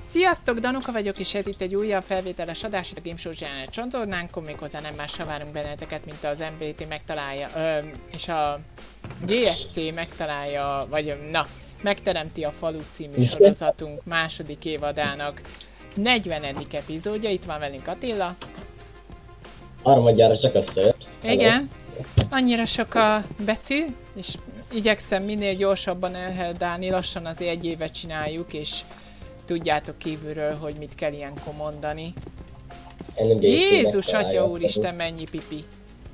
Sziasztok, Danuka vagyok, és ez itt egy újabb felvételes adás itt a Game Show Channel csatornánkon, méghozzá nem másra várunk benneteket, mint az MBT megtalálja, és a GSC megtalálja, vagy na, megteremti a falut című sorozatunk második évadának 40. epizódja. Itt van velünk Attila. Harmadjára csak összejött. Igen, annyira sok a betű, és igyekszem minél gyorsabban elherdálni, lassan azért egy évet csináljuk, és tudjátok kívülről, hogy mit kell ilyenkor mondani. Jézus, atya úristen, mennyi pipi.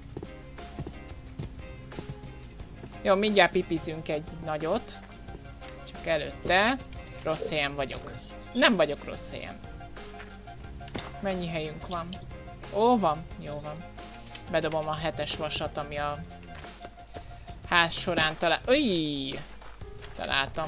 Jó, mindjárt pipizünk egy nagyot. Csak előtte rossz helyen vagyok. Nem vagyok rossz helyen. Mennyi helyünk van? Ó, van. Jó van. Bedobom a 7-es vasat, ami a ház során talál... Új! Találtam.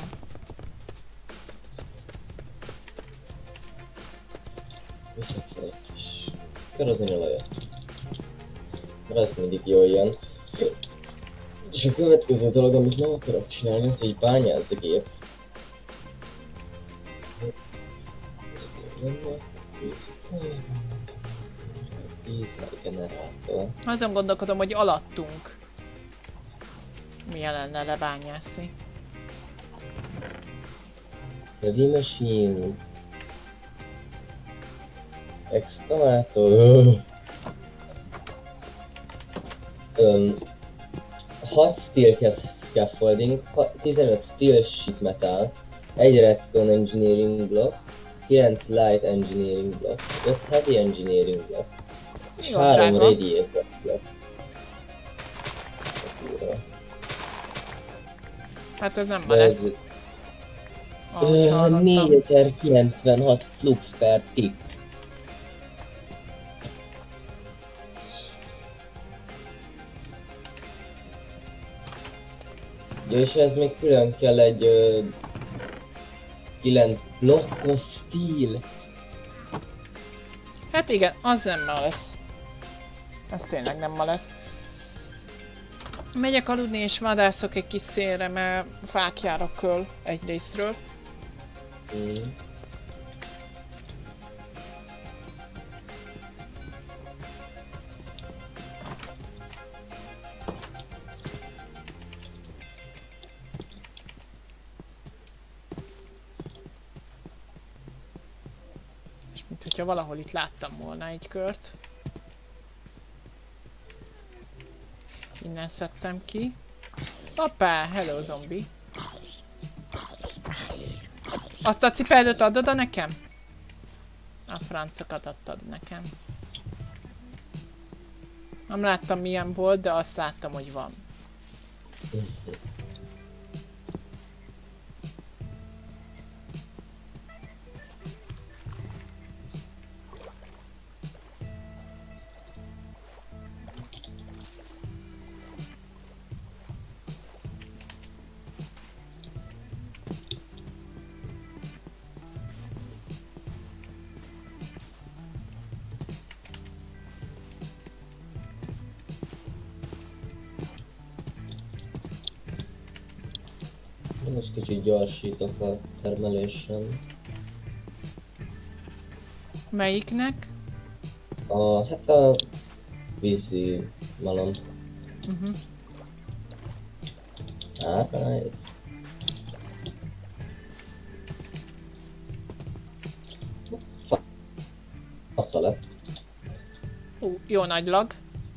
Viszont egy kis kerozinolajat. Mert ez mindig jól jön. És a következő dolog, amit nem akarok csinálni, az egy bányászgép. Dízelgenerátor. Azon gondolkodom, hogy alattunk milyen lenne lebányászni. Heavy machines. Excavátor. 6 steel scaffolding, 15 steel sheet metal, 1 redstone engineering block, 9 light engineering block, 5 heavy engineering block, és 3 radiator block. Hát ez nem ma lesz. 4096 flux per tick. Ja, és ez még külön kell egy 9 blokkos steel. Hát igen, az nem ma lesz. Az tényleg nem ma lesz. Megyek aludni és vadászok egy kis szélre, mert fák járok köl egy részről. És mint hogyha valahol itt láttam volna egy kört. Innen szedtem ki. Hoppá, hello zombi. Azt a cipelőt adod a nekem? A francokat adtad nekem. Nem láttam milyen volt, de azt láttam, hogy van. Most kicsit gyorsítok a termelésen. Melyiknek? Hát a vízi malom. Hát, nice. Fasza lett. Jó nagy lag.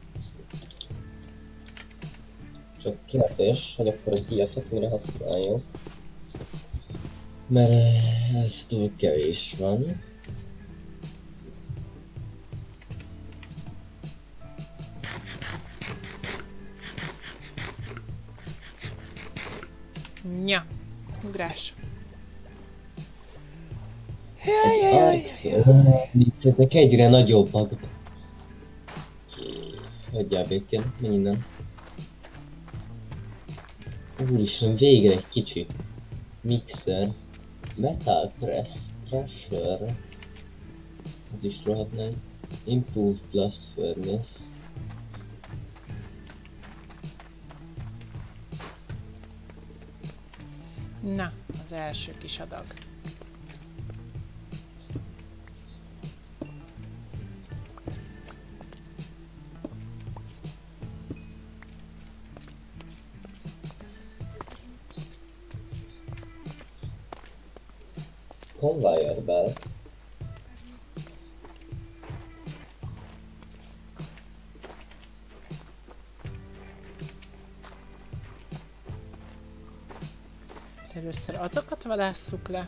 Csak kérdés, hogy akkor az ilyet mire használjuk. Mert ez túl kevés van. Nya. Ugrás. Ezek egyre nagyobbak. Hagyjál békén, menj innen. Úristen, végre egy kicsi mixer, metal press, crusher, ez is rohadt nagy, improved blast furnace. Na, az első kis adag. Conveyor belt. Először azokat vadásszuk le.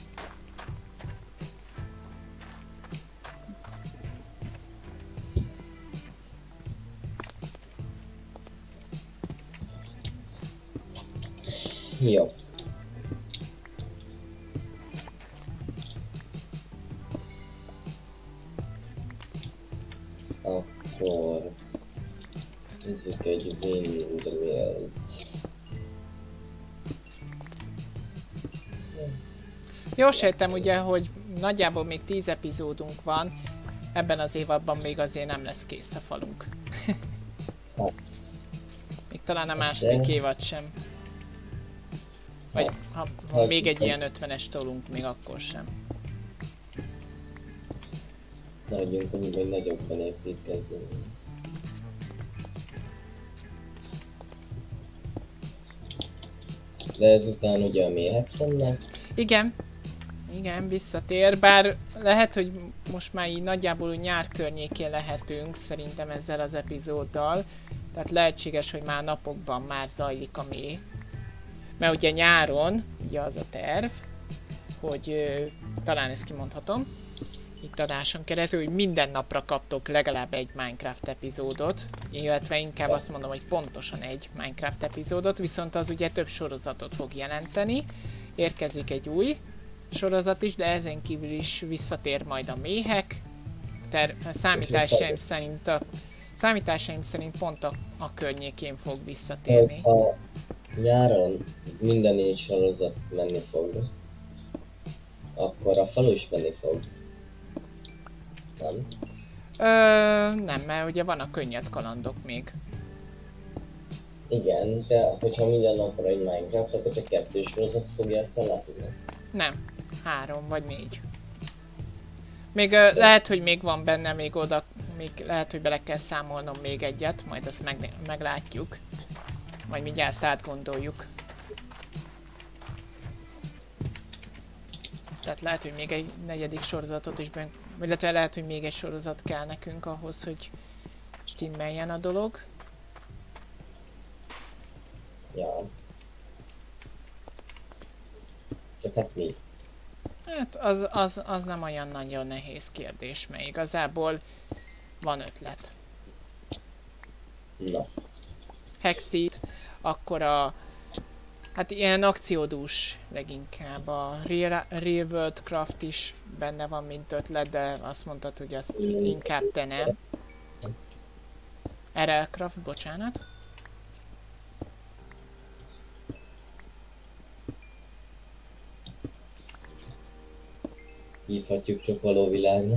Jó. Akkor nézzük egy windmill. Jól sejtem ugye, hogy nagyjából még 10 epizódunk van. Ebben az évadban még azért nem lesz kész a falunk. Még talán a második évad sem. Vagy ha még egy ilyen 50-es tolunk, még akkor sem. Maradjunk annyi, hogy nagyobban építkezzünk. De ezután ugye a méhek jönnek. Igen. Igen, visszatér, bár lehet, hogy most már így nagyjából nyár környékén lehetünk, szerintem ezzel az epizóddal. Tehát lehetséges, hogy már napokban már zajlik a méh. Mert ugye nyáron, ugye az a terv, hogy talán ezt kimondhatom, itt adáson keresztül, hogy minden napra kaptok legalább egy Minecraft epizódot, illetve inkább azt mondom, hogy pontosan egy Minecraft epizódot, viszont az ugye több sorozatot fog jelenteni. Érkezik egy új sorozat is, de ezen kívül is visszatér majd a méhek. Számításaim szerint pont a környékén fog visszatérni. Ha nyáron minden 4 sorozat menni fog, akkor a falu is menni fog. Nem? Nem, mert ugye van a könnyed kalandok még. Igen, de hogyha minden napra egy Minecraft, akkor csak 2 sorozat fogja ezt ellátni. Nem, 3 vagy 4. Még lehet, hogy még van benne, még oda, még lehet, hogy bele kell számolnom még egyet, majd azt meglátjuk. Majd mindjárt ezt átgondoljuk. Tehát lehet, hogy még egy 4. sorozatot is vagy lehet, hogy még egy sorozat kell nekünk ahhoz, hogy stimmeljen a dolog. Ja. Csak hát mi? Hát az nem olyan nagyon nehéz kérdés, mert igazából van ötlet. Na. Hexit, akkor hát ilyen akciódús leginkább. A Real World Craft is benne van, mint ötlet, de azt mondtad, hogy azt inkább te nem. RL Craft, bocsánat. Hívhatjuk csak való világnak.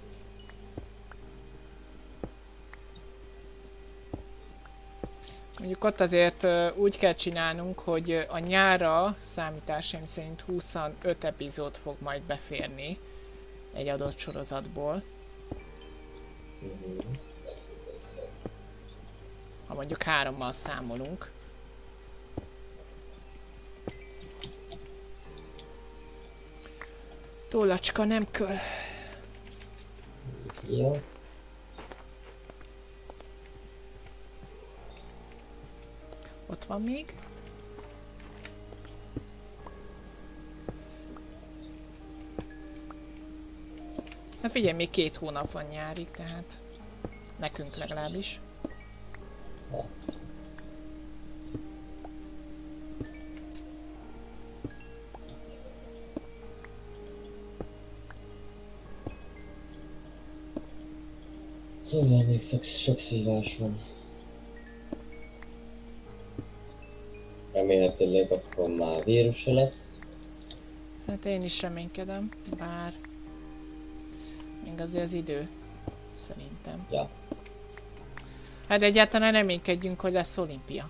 Mondjuk ott azért úgy kell csinálnunk, hogy a nyárra számításaim szerint 25 epizód fog majd beférni egy adott sorozatból. Ha mondjuk 3-mal számolunk. Tollacska nem köl. Jó. Ott van még. Hát figyelj, még 2 hónap van nyárig, tehát nekünk legalábbis. Szóval még sok szívás van. Remélhetőleg akkor már vírusa lesz. Hát én is reménykedem, bár még azért az idő, szerintem. Ja. Hát egyáltalán reménykedjünk, hogy lesz olimpia.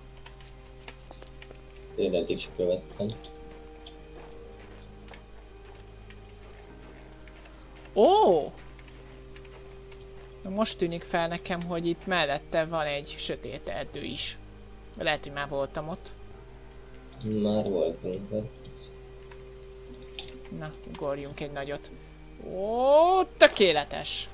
Én eddig is követtem. Ó! Most tűnik fel nekem, hogy itt mellette van egy sötét erdő is. Lehet, hogy már voltam ott. Már voltunk ott. Na, ugorjunk egy nagyot. Ó, tökéletes!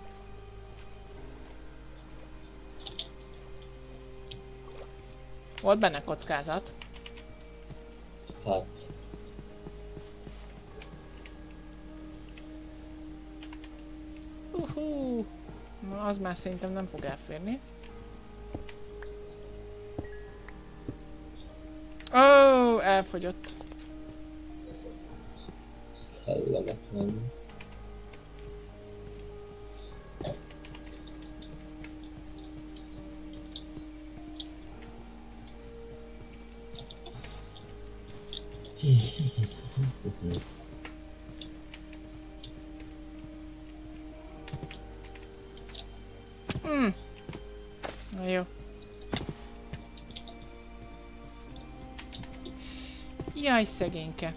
Volt benne kockázat. Hát. Na, az már szerintem nem fog elférni. Ó, elfogyott. Kellemetlen. Na jó. Jaj, szegényke.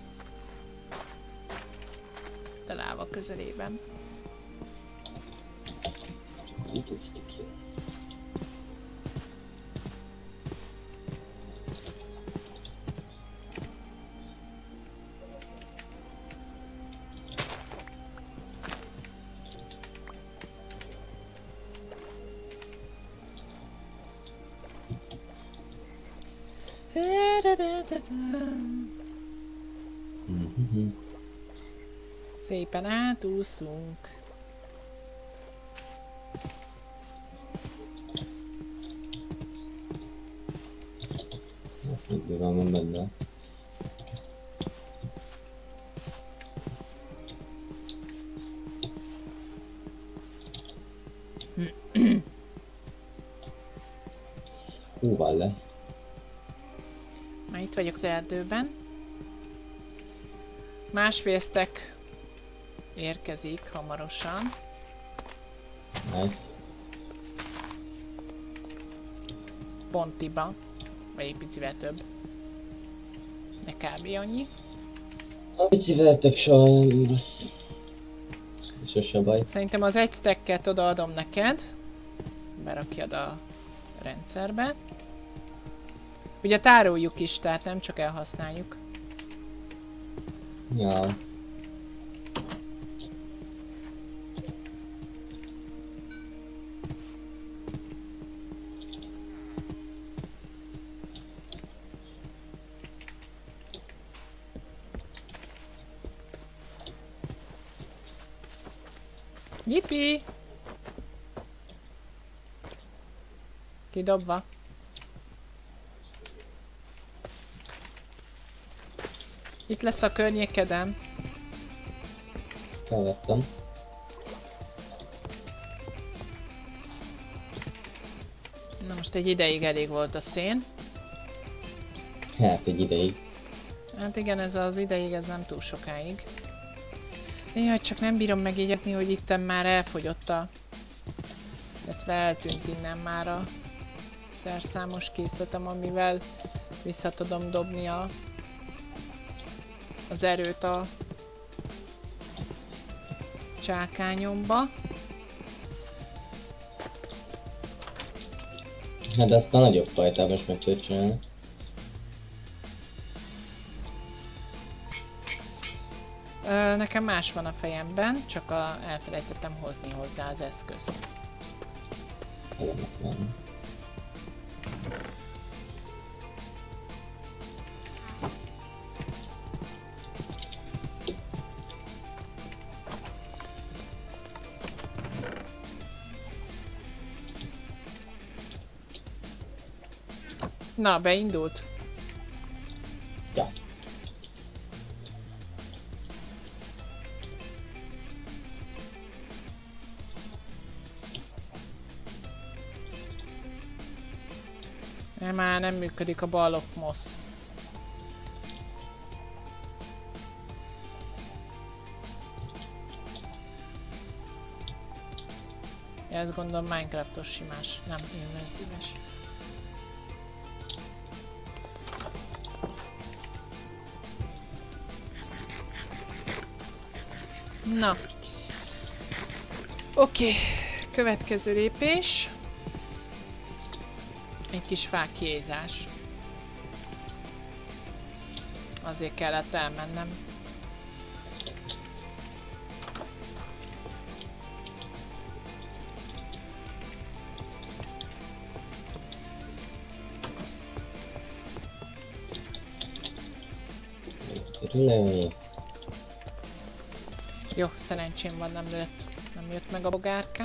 De láva közelében. Nem tudsz ki. Szépen átúszunk. Mi van benne? Húval le. Már itt vagyok az erdőben. Másfél stack érkezik hamarosan. Nice. Pontiba. Vagy egy picivel több. De kb. Annyi. A picivel tök soha nem rossz. Sose baj. Szerintem az egy stacket odaadom neked. Berakjad a rendszerbe. Ugye tároljuk is, tehát nem csak elhasználjuk. Ja. Yippee! Kidobva. Itt lesz a környékeden. Felvettem. Na most egy ideig elég volt a szén. Hát egy ideig. Hát igen, ez az ideig, ez nem túl sokáig. Jaj, csak nem bírom megjegyezni, hogy itten már elfogyott a... illetve eltűnt innen már a szerszámos készletem, amivel vissza tudom dobni az erőt a csákányomba. Hát de azt a nagyobb fajtában is meg tudod csinálni. Nekem más van a fejemben, csak elfelejtettem hozni hozzá az eszközt. Kellemetlen. Na, beindult? Ja. Már nem működik a Ball of Moss. Ezt gondolom Minecraftos simás, nem immerzíves. Na. Oké, következő lépés. Egy kis fákkézás. Azért kellett elmennem. Riley. Jó, szerencsém van, nem jött meg a bogárka.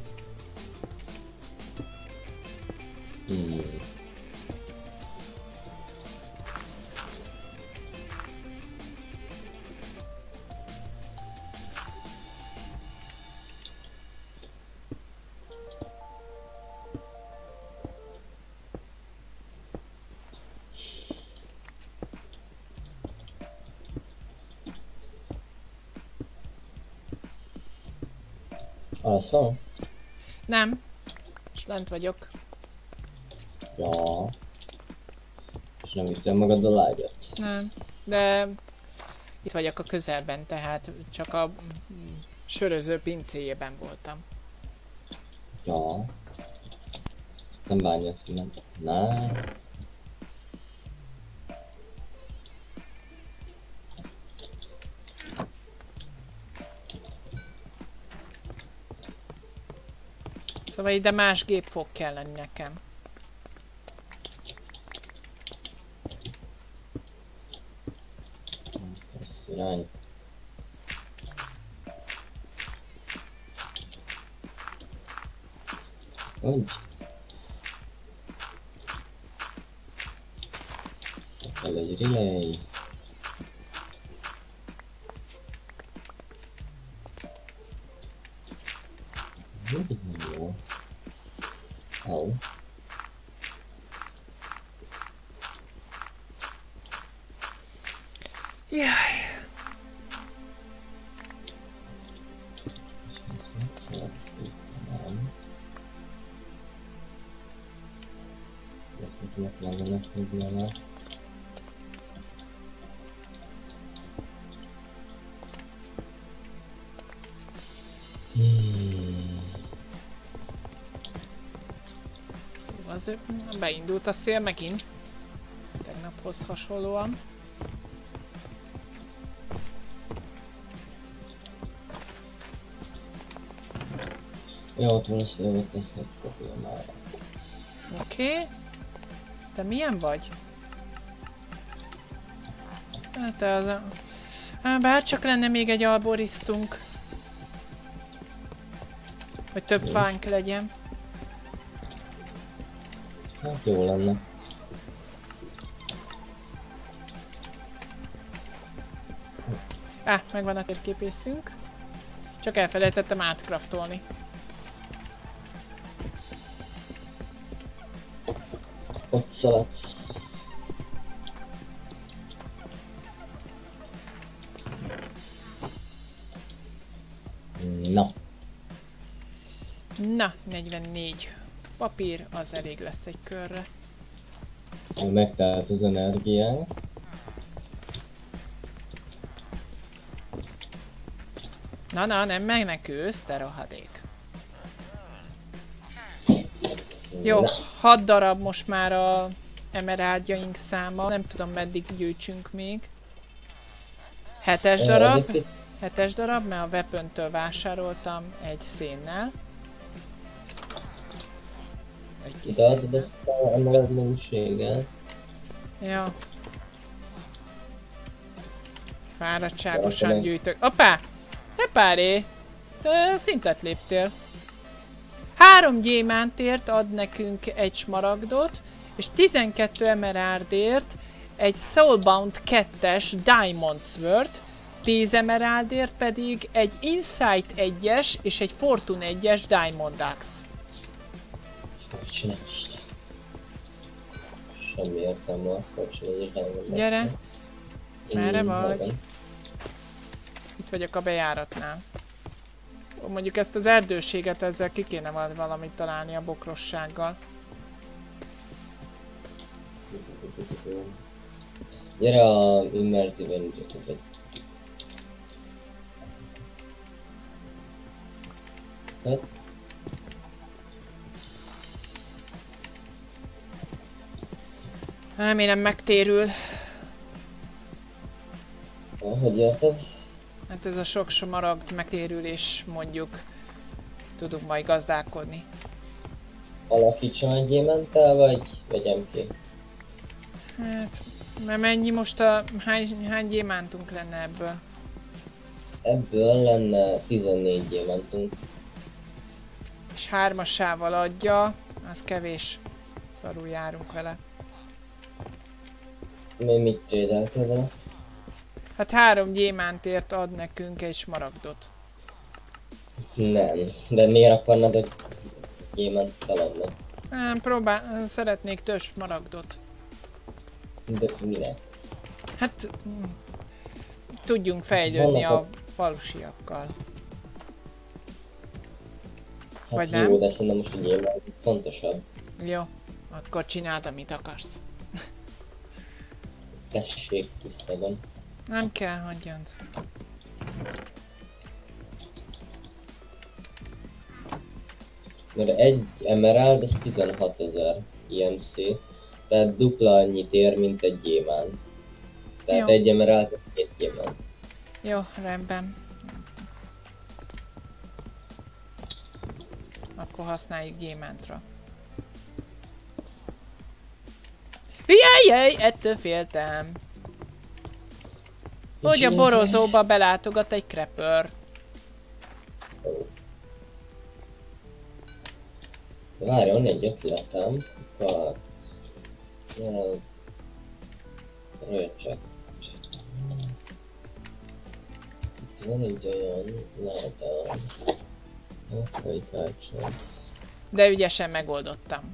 Alszom? Nem, és lent vagyok. Ja. És nem vittem magad a live-et? Nem, de itt vagyok a közelben, tehát csak a söröző pincéjében voltam. Ja. Ezt nem bánja, ezt nem. Nice. Szóval ide más gép fog kelleni nekem. Ez irány. Hogy? Kell egy relay. Mindig nem jó. Au. Jaj. Az beindult a szél megint. Tegnaphoz hasonlóan. Ja, ott van a szélvet, ezt nem kapja már. Oké. Te milyen vagy? Hát az a... Bárcsak lenne még egy arborisztunk. Hogy több fánk legyen. Hát jó lenne. Megvan a térképészünk. Csak elfelejtettem átkraftolni. Ott szaladsz. Na. Na, 44 papír, az elég lesz egy körre. Megtalált az energiát. Na, nem menekülsz, te rohadék. Jó, 6 darab most már a emeraldjaink száma. Nem tudom, meddig gyűjtsünk még. 7-es darab. 7-es darab, mert a weapon-től vásároltam egy szénnel. Egy kis szénnel. De ezt a emerald mennyiséggel. Ja. Fáradtságosan gyűjtök. Hoppá! Hepáré! Te szintet léptél. 3 gyémántért ad nekünk egy smaragdot, és 12 emeraldért egy Soulbound 2-es Diamond Sword, 10 emeraldért pedig egy Insight 1-es és egy Fortune 1-es Diamond Axe. Semmi értelme a Fortune 1-es Diamond Axe. Gyere! Merre vagy? Itt vagyok a bejáratnál. Mondjuk ezt az erdőséget ezzel ki kéne valamit találni a bokrossággal. Gyere a Immersive Engine-et. Remélem megtérül. Hogy érted? Hát ez a sok smaragd megtérül és mondjuk tudunk majd gazdálkodni. Alakítsam egy gyémánttá, vagy vegyem ki? Hát Mert mennyi most a... Hány gyémántunk lenne ebből? Ebből lenne 14 gyémántunk. És 3-assával adja, az kevés. Szarul járunk vele. Mi mit trédeltél vele? Hát 3 gyémántért ad nekünk egy smaragdot. Nem, de miért akarnád egy gyémántalannak? Szeretnék több smaragdot. De minek? Hát... Tudjunk fejlődni Vannak a falusiakkal. Hát Vagy jó, nem? de szerintem most egy gyémánt fontosabb. Jó, akkor csináld, amit akarsz. Tessék, tisztában. Nem kell, hagyjad. Mert egy emerald az 16 000 IMC, tehát dupla annyit ér, mint egy gyémánt. Tehát Jó. egy emerald az 2 gyémánt. Jó, rendben. Akkor használjuk gyémántra. Jaj, ettől féltem. Hogy a borozóba belátogat egy creeper. Várj, van egy ötletem. Röcsek. Itt van egy olyan láda. De ügyesen megoldottam.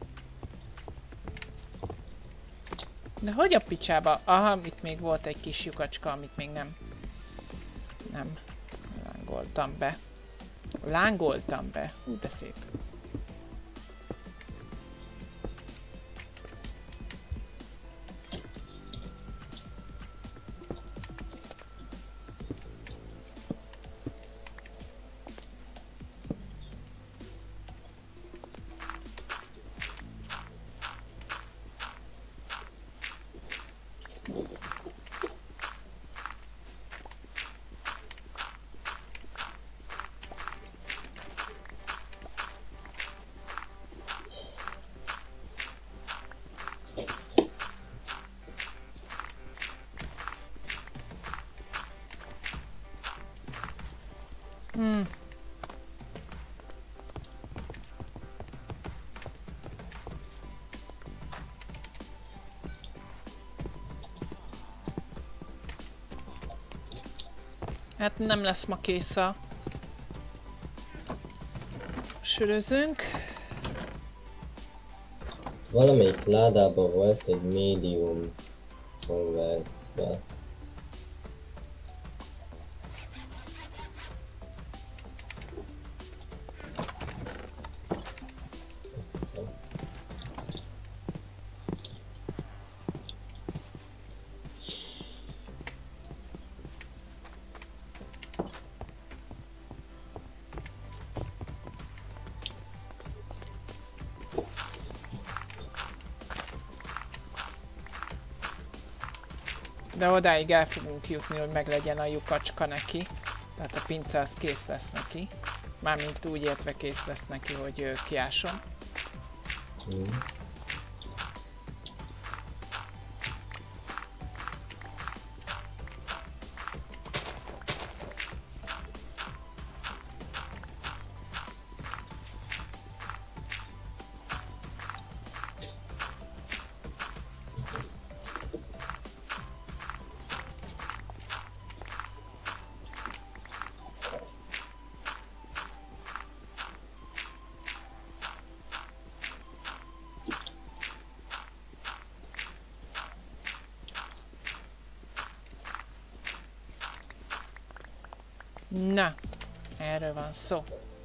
De hogy a picsába? Aha, itt még volt egy kis lyukacska, amit még nem lángoltam be. Lángoltam be. Hú, de szép. Hát nem lesz ma kész a sörözünk. Valamelyik ládában volt egy medium converse. De odáig el fogunk jutni, hogy meglegyen a lyukacska neki. Tehát a pince az kész lesz neki. Mármint úgy értve kész lesz neki, hogy kiásom. Na, erről van szó.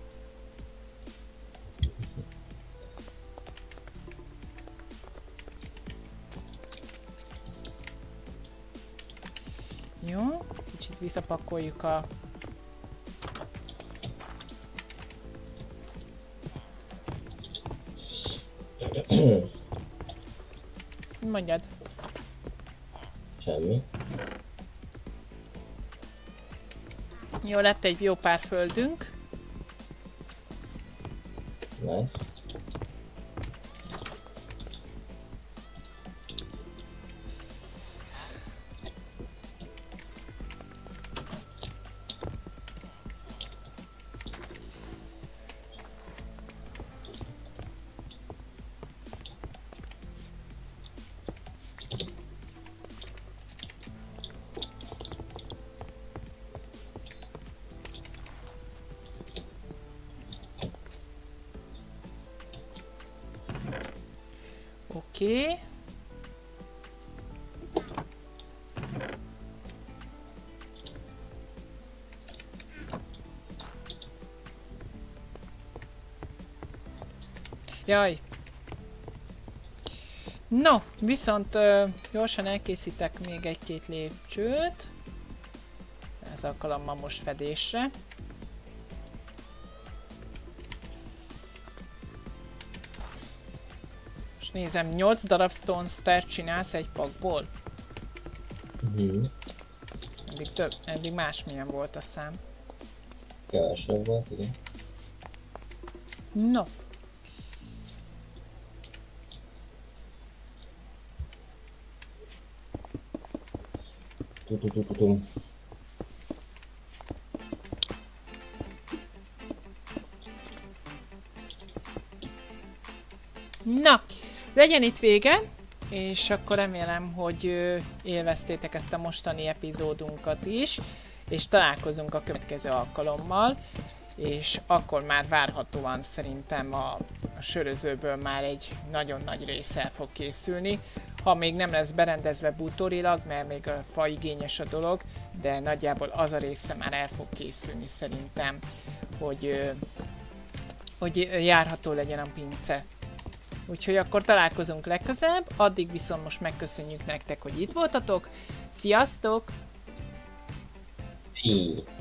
Jó, kicsit visszapakoljuk a... Mondjad. Semmi. Jó, lett egy jó pár földünk. Nice. Oké. Jaj. No, viszont gyorsan elkészítek még egy-két lépcsőt. Ez alkalommal most fedésre. Most nézem, 8 darab stone star csinálsz egy pakból? Eddig másmilyen volt a szám. Kevesebb volt, igen. No. Na, legyen itt vége, és akkor remélem, hogy élveztétek ezt a mostani epizódunkat is, és találkozunk a következő alkalommal, és akkor már várhatóan szerintem a sörözőből már egy nagyon nagy rész el fog készülni. Ha még nem lesz berendezve bútorilag, mert még a fa igényes a dolog, de nagyjából az a része már el fog készülni szerintem, hogy járható legyen a pince. Úgyhogy akkor találkozunk legközelebb, addig viszont most megköszönjük nektek, hogy itt voltatok. Sziasztok!